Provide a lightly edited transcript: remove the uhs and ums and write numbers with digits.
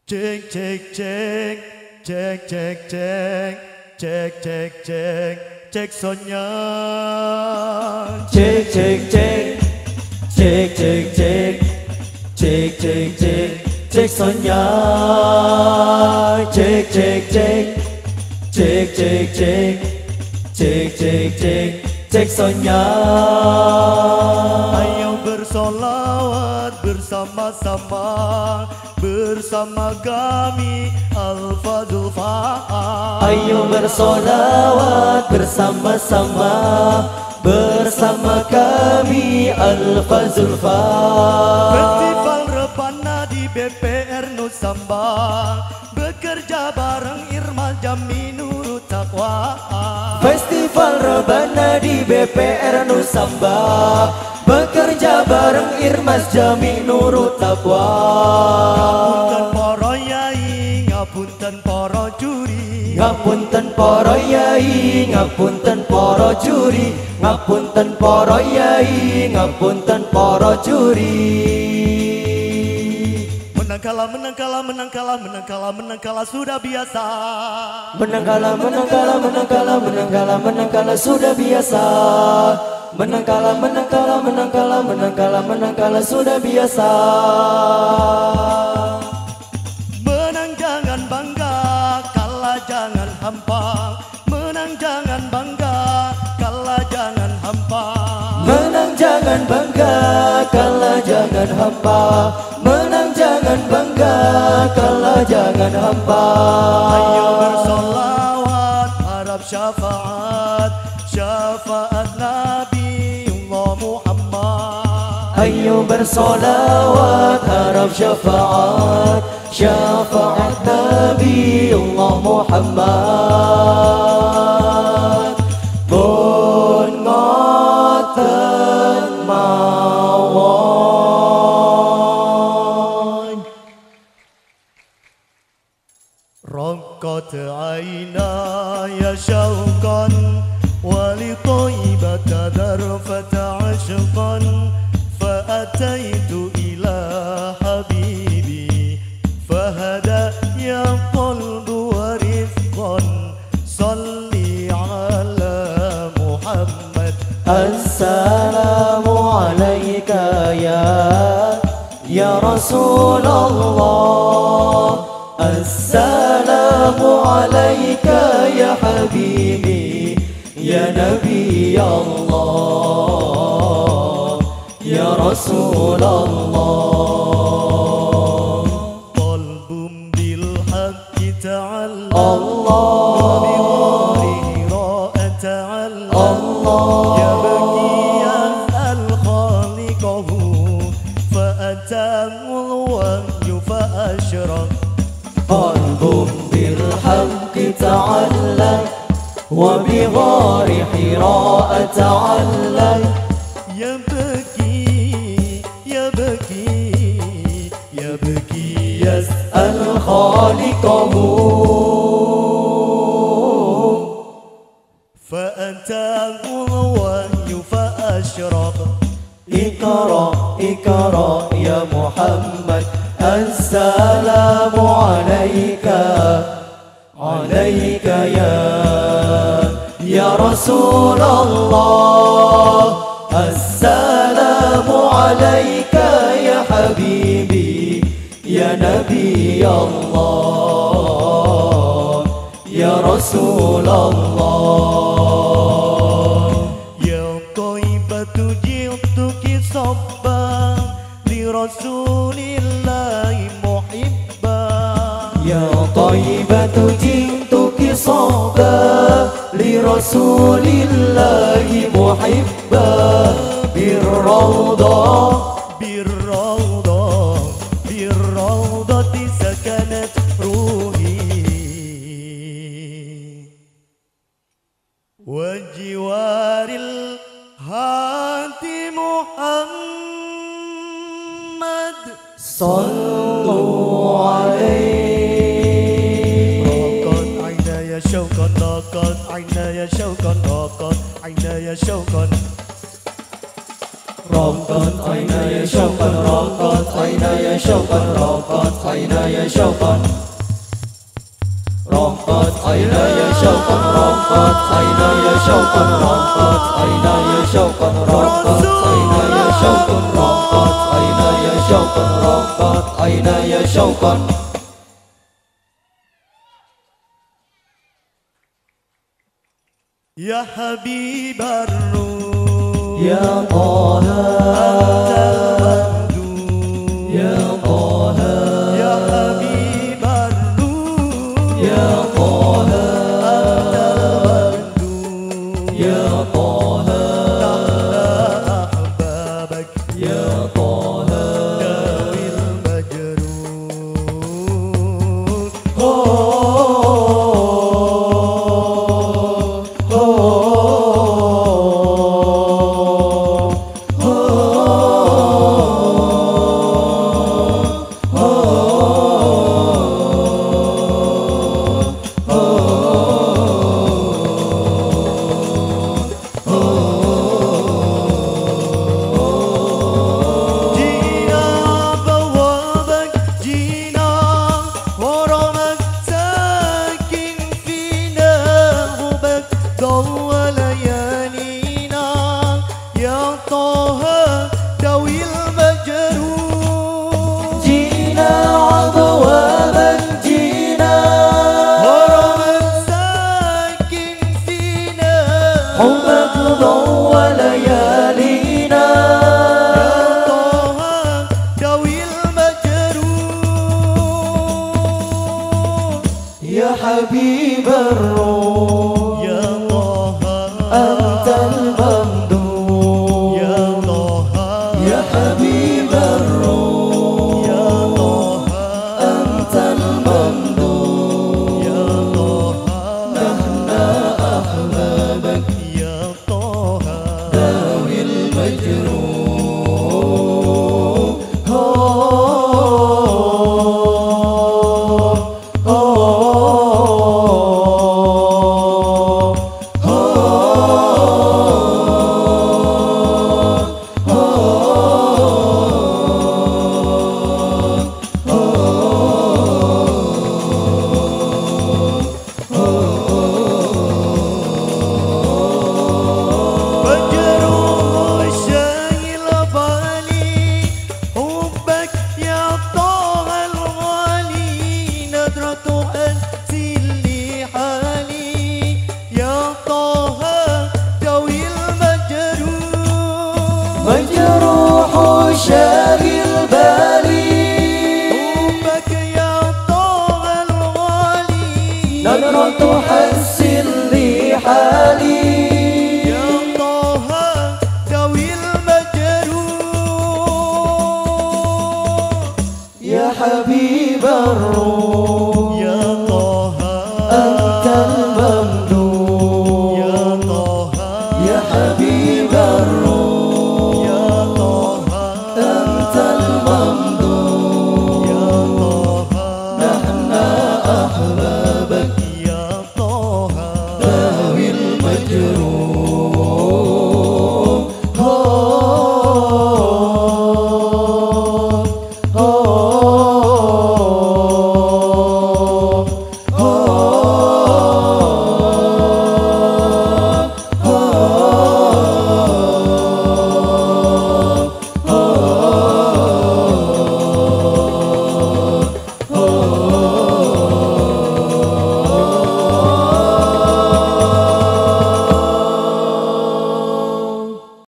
Cek cek cek cek cek cek cek cek cek cek Sonya. Cek cek cek cek cek cek cek cek cek cek Sonya. Cek cek cek cek cek cek cek cek cek cek Sonya. Ayo bersolawat bersama-sama bersama kami Al-Fadul Fa'al. Ayo bersolawat bersama-sama bersama kami Al-Fadul Fa'al. Festival Rebana di BPR Nusamba, bekerja bareng Irma Jami Nurut Taqwa. Festival Rebana di BPR Nusamba, bekerja bareng Irmas Jami Nurut Taqwa. Ngapunten para yai, ngapunten para juri, Ngapunten para yai, ngapunten para juri, ngapunten para yai, ngapunten para juri. Menang kalah, menang kalah, menang kalah, menang kalah, menang kalah sudah biasa. Menang kalah, menang kalah, menang kalah, menang kalah, menang kalah sudah biasa. Menang kalah, menang kalah, menang kalah, menang kalah, menang kalah sudah biasa. Menang jangan bangga, kalah jangan hampa. Menang jangan bangga, kalah jangan hampa. Menang jangan bangga, kalah jangan hampa. Menang jangan bangga, kalah jangan hampa. Ayo bersolawat, harap syafaat, syafaat Nabiullah Muhammad. Ayo bersolawat, harap syafaat, syafaat Nabiullah Muhammad. Mun ngoten mawon. رقت عيناي شوقا ولطيبة ذرفة عشقا فأتيت إلى حبيبي فهدى يا قلب ورفقا صلي على محمد. السلام عليك ya Rasulullah. السلام عليك يا حبيبي يا نبي الله يا رسول الله. قلب بالحق تعلق الله وبغاره راء تعلق الله يبكي يسأل خالقه فأتاه الوحي فأشرق. قلب بالحق تعلق وبغار حراء تعلق. يبكي يبكي يبكي يسأل خالقه فأتاه الوحي فأشرق. اقرأ اقرأ يا محمد السلام عليك عليك يا رسول الله. السلام عليك يا حبيبي يا نبي الله يا رسول الله. يا طيبة جئتك صبا لرسول الله محبا. يا طيبة جئتك صبا لرسول الله محبا. بالروضة بالروضة بالروضة سكنت روحي وجوار الهادي محمد صلوا عليه. راقت عيناي شوقا راقت عيناي شوقا راقت عيناي شوقا راقت عيناي شوقا راقت عيناي شوقا راقت عيناي يا شوقا رقت عيناي شوقا رقت عيناي شوقا رقت عيناي شوقا رقت عيناي شوقا رقت عيناي شوقا رقت عيناي شوقا يا حبيب الروح يا طه يا طه يا حبيب الروح يا طه يا طه أحبابك يا طه داوي المجروح حبك ضوى ليالينا يا طه دوي المجروح يا حبيب الروح يا طه أنت الممدوح يا طه يا حبيب الروح يا طه أنت الممدوح يا طه نحن أحبابك يا طه داوي المجروح مجروح شايل بالي حبك يا طه الغالي ندرة أنزل لي حالي يا طه دوي المجروح مجروح شاغل بالي حبك يا طه الغالي نظرة تحسن لي حالي يا طه دوي المجروح يا حبيب الروح